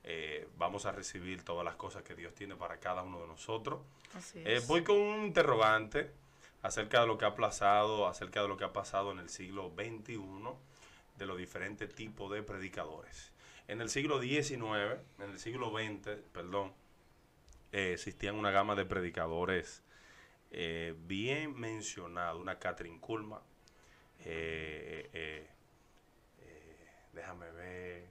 vamos a recibir todas las cosas que Dios tiene para cada uno de nosotros. Así es. Voy con un interrogante acerca de lo que ha acerca de lo que ha pasado en el siglo XXI, de los diferentes tipos de predicadores. En el siglo XIX, en el siglo XX, perdón, existían una gama de predicadores bien mencionados. Una Kathryn Kuhlman, déjame ver,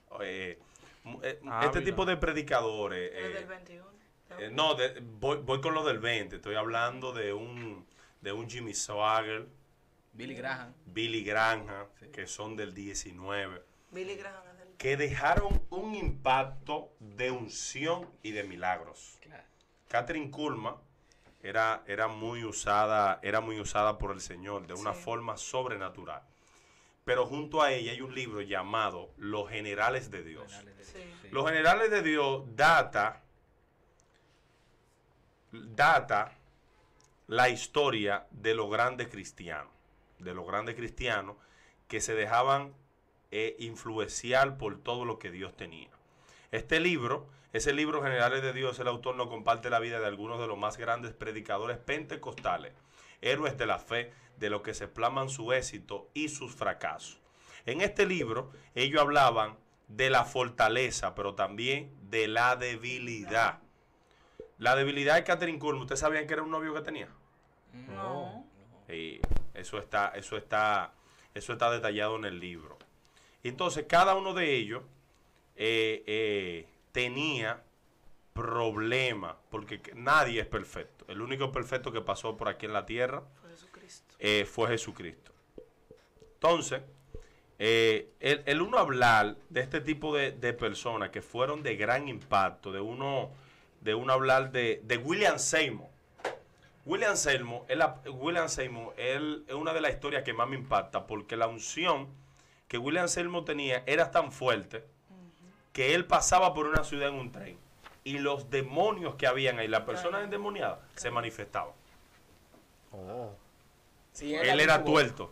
este tipo de predicadores. Del 21. No, voy con lo del 20. Estoy hablando de un Jimmy Swaggart, Billy Graham, sí, que son del 19. Billy Graham es del... Que dejaron un impacto de unción y de milagros. Claro. Kathryn Kuhlman era muy usada por el Señor de una forma sobrenatural. Pero junto a ella hay un libro llamado Los Generales de Dios. Sí. Los Generales de Dios data la historia de los grandes cristianos. Que se dejaban influenciar por todo lo que Dios tenía. Ese libro, Generales de Dios, el autor nos comparte la vida de algunos de los más grandes predicadores pentecostales, héroes de la fe, de los que se plaman su éxito y sus fracasos. En este libro, ellos hablaban de la fortaleza, pero también de la debilidad. La debilidad de Kathryn Kuhlman, ¿ustedes sabían que era un novio que tenía? No. Y eso está detallado en el libro. Entonces, cada uno de ellos tenía problemas, porque nadie es perfecto. El único perfecto que pasó por aquí en la tierra fue Jesucristo. Entonces, el uno hablar de este tipo de personas que fueron de gran impacto, de uno hablar de William Seymour. William Seymour es una de las historias que más me impacta, porque la unción que William Seymour tenía era tan fuerte que él pasaba por una ciudad en un tren y los demonios que habían ahí, las personas endemoniadas, se manifestaban. Sí, él era tuerto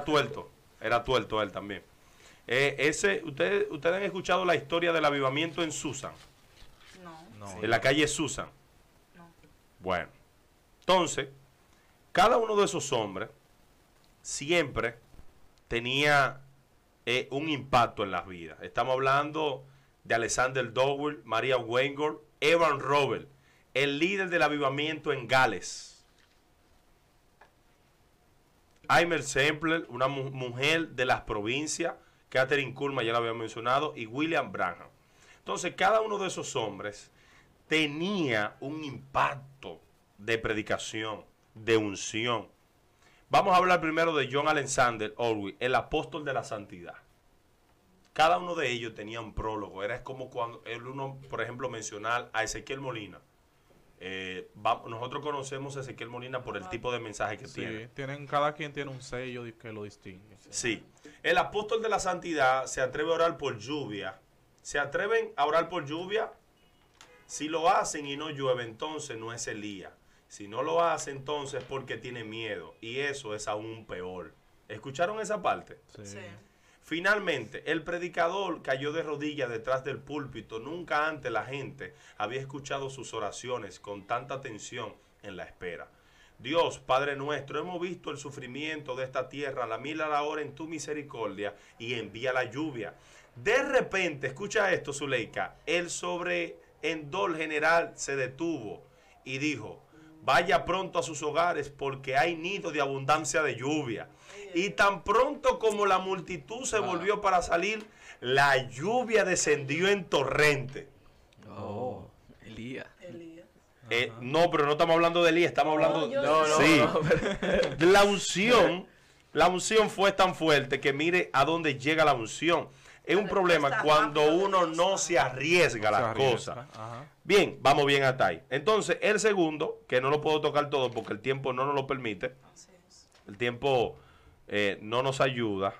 él también. ¿Ustedes han escuchado la historia del avivamiento en Susan? No. En la calle Susan. No. Bueno, entonces, cada uno de esos hombres siempre tenía un impacto en las vidas. Estamos hablando de Alexander Dowie, Maria Weingold, Evan Roberts, el líder del avivamiento en Gales. Aimer Sempler, una mujer de las provincias, Kathryn Kuhlman, ya la había mencionado, y William Branham. Entonces, cada uno de esos hombres tenía un impacto de predicación, de unción. Vamos a hablar primero de John Alexander Dowie, el apóstol de la santidad. Cada uno de ellos tenía un prólogo. Era como cuando uno, por ejemplo, mencionar a Ezequiel Molina. Nosotros conocemos a Ezequiel Molina por el tipo de mensaje que tiene. Cada quien tiene un sello que lo distingue. Sí. El apóstol de la santidad se atreve a orar por lluvia. ¿Se atreven a orar por lluvia? Si lo hacen y no llueve, entonces no es Elías. Si no lo hace, entonces es porque tiene miedo. Y eso es aún peor. ¿Escucharon esa parte? Sí. Finalmente, el predicador cayó de rodillas detrás del púlpito. Nunca antes la gente había escuchado sus oraciones con tanta atención en la espera. Dios, Padre nuestro, hemos visto el sufrimiento de esta tierra, la mil a la hora en tu misericordia y envía la lluvia. De repente, escucha esto, Zuleika, el sobrehendor general se detuvo y dijo: vaya pronto a sus hogares porque hay nido de abundancia de lluvia. Y tan pronto como la multitud se volvió para salir, la lluvia descendió en torrente. Elías. No, pero no estamos hablando de Elías, estamos hablando de la unción fue tan fuerte que mire a dónde llega la unción. Es un problema cuando uno no se arriesga a las cosas. Bien, vamos bien hasta ahí. Entonces, el segundo, que no lo puedo tocar todo porque el tiempo no nos lo permite. El tiempo no nos ayuda.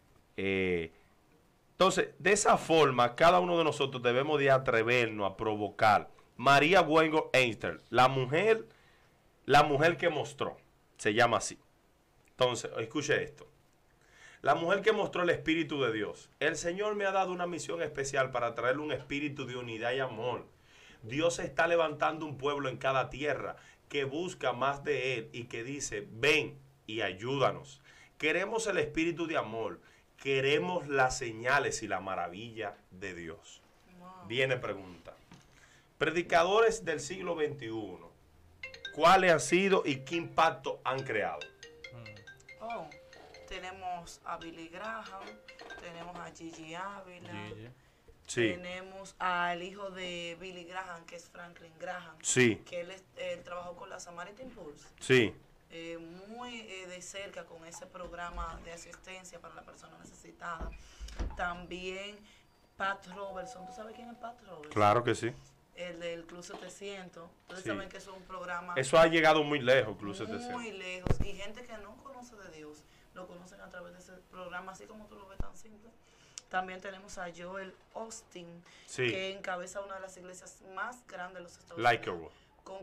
Entonces, de esa forma, cada uno de nosotros debemos de atrevernos a provocar. Maria Weingold Einstein, la mujer que mostró, se llama así. Entonces, escuche esto. La mujer que mostró el Espíritu de Dios. El Señor me ha dado una misión especial para traerle un espíritu de unidad y amor. Dios está levantando un pueblo en cada tierra que busca más de Él y que dice, ven y ayúdanos. Queremos el espíritu de amor. Queremos las señales y la maravilla de Dios. Wow. Viene pregunta. Predicadores del siglo XXI, ¿cuáles han sido y qué impacto han creado? Oh, tenemos a Billy Graham, tenemos a Gigi Ávila, Gigi. Sí, tenemos al hijo de Billy Graham, que es Franklin Graham, sí, que él trabajó con la Samaritan Pulse, sí, muy de cerca con ese programa de asistencia para la persona necesitada. También Pat Robertson, ¿tú sabes quién es Pat Robertson? claro que sí. El del Club 700. Ustedes Sí. saben que eso es un programa Eso ha llegado muy lejos, Club 700. muy lejos. Y gente que no conoce de Dios, lo conocen a través de ese programa, así como tú lo ves tan simple. También tenemos a Joel Austin, Sí. que encabeza una de las iglesias más grandes de los Estados Like Unidos, a con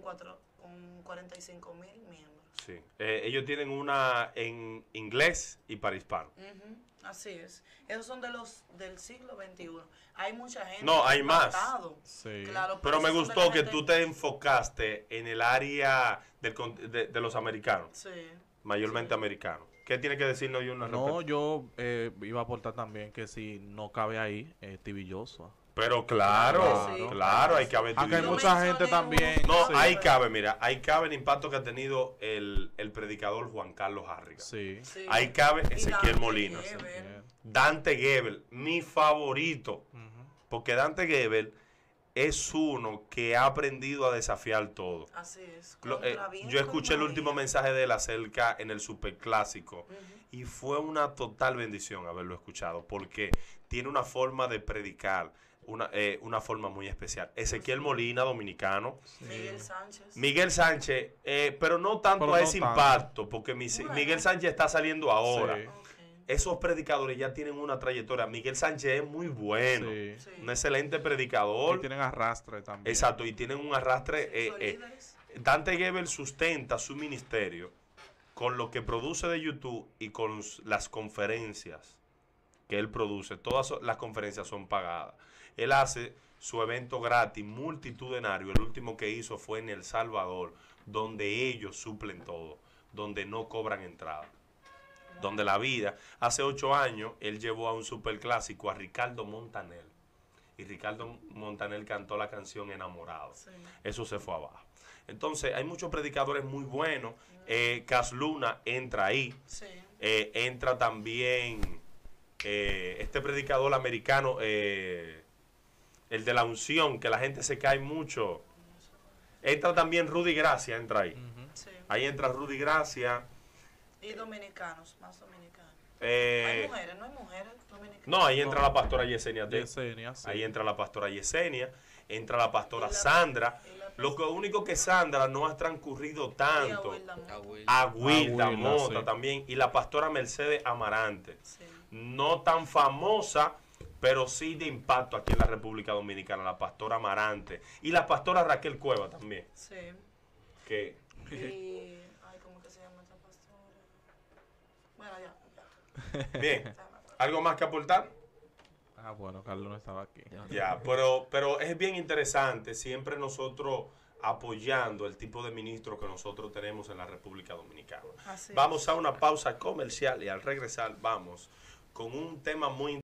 45,000 miembros. Sí. Ellos tienen una en inglés y para hispano. Ujú, así es. Esos son del siglo XXI. Hay mucha gente. No, que ha hay más. impactado. Sí. Claro, Pero me esos son de gustó la que gente- tú te enfocaste en el área de los americanos, Sí. mayormente americanos. ¿Qué tiene que decirnos yo una No, yo iba a aportar también que si no cabe ahí, Stevie Joshua. Pero claro, Sí, claro, hay que haber Acá hay Yo mucha mencioné gente también. uno. No, Sí. ahí cabe, mira, ahí cabe el impacto que ha tenido el predicador Juan Carlos Harriga. Sí. Sí. Ahí cabe Y Ezequiel Dante Molina. Gebel. Dante Gebel, mi favorito. Ujú. Porque Dante Gebel es uno que ha aprendido a desafiar todo. Así es. Yo Contra viento escuché el y último marea. mensaje de él acerca en el Superclásico Ujú. y fue una total bendición haberlo escuchado porque tiene una forma de predicar, una forma muy especial. Ezequiel Molina, dominicano. Miguel Sánchez. Miguel Sánchez, pero no tanto Pero a no ese tanto. impacto, porque Bueno. Miguel Sánchez está saliendo ahora. Sí. Ok. Esos predicadores ya tienen una trayectoria. Miguel Sánchez es muy bueno, Sí. Sí. un excelente Y predicador. tienen arrastre también. Exacto, y tienen un arrastre. Son líderes. Dante Gebel sustenta su ministerio con lo que produce de YouTube y con las conferencias que él produce. Todas las conferencias son pagadas. Él hace su evento gratis, multitudinario. El último que hizo fue en El Salvador, donde ellos suplen todo, donde no cobran entrada. Donde la vida, hace 8 años, él llevó a un superclásico a Ricardo Montaner. Y Ricardo Montaner cantó la canción Enamorado. Sí. Eso se fue abajo. Entonces, hay muchos predicadores muy buenos. Cas Luna entra ahí. Sí. Entra también este predicador americano, el de la unción, que la gente se cae mucho. Entra también Rudy Gracia, entra ahí. Ujú. Sí. Ahí entra Rudy Gracia. Y dominicanos, más dominicanos. Eh, Hay mujeres, no hay mujeres dominicanas. no, ahí entra la pastora Yesenia T. Yesenia, sí. Ahí entra la pastora Yesenia. Entra la pastora Y la- Sandra. y la- Lo único que Sandra no ha transcurrido Y tanto. Abuela Mota. Agüita Agüila, Mota sí. también. Y la pastora Mercedes Amarante. Sí. No tan famosa, pero sí de impacto aquí en la República Dominicana. La pastora Amarante. Y la pastora Raquel Cueva también. Sí. Que Y. Ay, ¿cómo que se llama esta pastora? Bueno, ya. bien. ¿Algo más que aportar? Ah, bueno, Carlos no estaba aquí. Ya, pero es bien interesante siempre nosotros apoyando el tipo de ministro que nosotros tenemos en la República Dominicana. Así es. Vamos a una pausa comercial y al regresar vamos con un tema muy